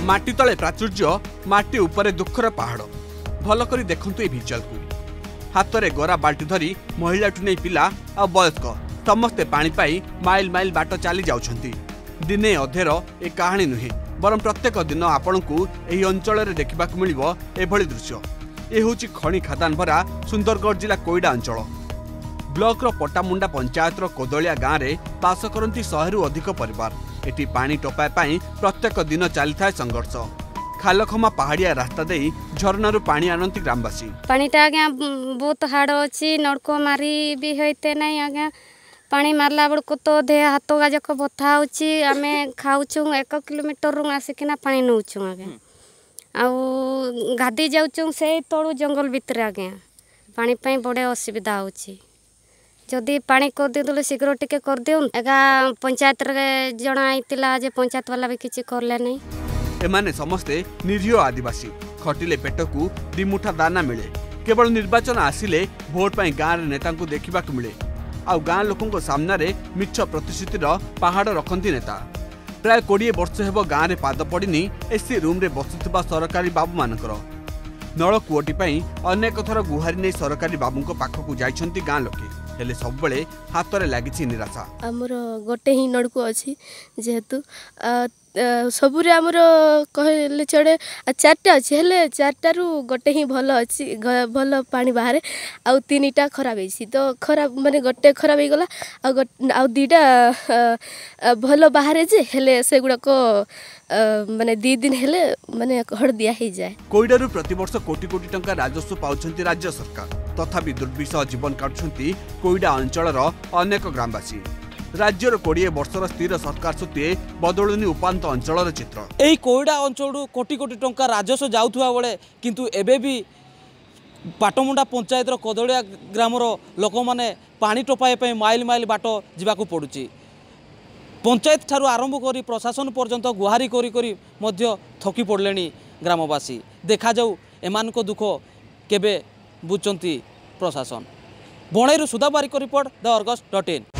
माटी तले प्राचुर्य माटी उपरे दुखर पहाड़ भल करी देखंतु ए भिजुआल को हाथ में गरा बाल्टी धरी महिलाठू नहीं पिला आ वयस्क समस्ते पानी पाई माइल माइल बाट चली जाउछंती। दिने अधेर ए कहानी नुहे बरं प्रत्येक दिन आपण को एही अंचल रे देखिबाक मिलिबो एभली दृश्य। ए होची खणी खादान भरा सुंदरगढ़ जिला कोईडा अंचल ब्लॉक रो पटामुंडा पंचायत रो कोदलिया गाँव रे बास करंती 100 रु अधिक परिवार। एटी पानी टोपाय पाई प्रत्येक दिन चली थाए संघर्ष। खालखमा पहाड़िया रास्ता दे झरनारू पानी आनती ग्रामवासी। पानीटा आज्ञा बहुत हाड़ अच्छी नलको मारी भी होते नहीं आज्ञा पानी मारला बेलू तो देह हाथ गाजक बथा आम खाऊ 1 किलोमीटर रु आसिकिना पानी नौचु आज्ञा आउ गाधी जाऊँ से तलू जंगल भितर आज्ञा पानी पाई बड़े असुविधा होची। जदि पानी कर दिदले शीघ्र टिके कर दियो एगा पंचायत रे जणाइतिला जे पंचायत वाला भी किछि करले नहीं। एमाने समस्ते निरीह आदिवासी खटिले पेटकू दिमुठा दाना मिले। केवल निर्वाचन आसिले भोट पाई गाँव नेता को देखा मिले आउ गाँ लोकों सामना रे मिछ प्रतिश्रुतिर पहाड़ रखती नेता। प्राय 20 वर्ष हेब गाँव में पाद पड़नी एसी रूम रे बसुथिबा सरकारी बाबू मानकर नलकूटी अनेक थर गुहारी नहीं सरकारी बाबू पाखक जाइछंती गाँ लोके हेले सब बेले हाथ में लगी निराशा। आमर गोटे ही नलकू अच्छी जेहेतु सबुरे आमर कहले चढ़े 4टा अच्छी हेले 4टारू गोटे ही भल अच्छी भल पानी बाहर आउ 3टा खराब होइसी तो खराब माने गोटे खराब हो गला आउ 2टा भल बाहर जे हेले से गुडा को माने 2 दिन हेले माने हड़ दिया ही जाए। कोईडारू प्रतिवर्ष कोटी कोटी टंका राजस्व पाउछंती राज्य सरकार तथापि दुर्विषह जीवन काटुछंती कोईडा अंचलर अनेक ग्रामवासी। राज्यर 20 वर्षर स्थिर सरकार सत्वे बदलुनी उपांत अंचलर चित्र। एई कोईडा अंचल कोटी कोटी टंका राजस्व जाउथुवा बेले किंतु एबे भी पाटमुंडा पंचायतर कोदलिया ग्रामर लोक माने पानी टोपाय पे माइल माइल बाट जिबाकू पड़ुची। पंचायत ठारू आरंभ करी प्रशासन पर्यंत गुहारी करी करी मध्य थकी पड़लेनी ग्रामवासी। देखा जाऊ एमानको दुख केबे बुझंती प्रशासन। बणैरू सुधा बारिक रिपोर्ट द अर्गस.in।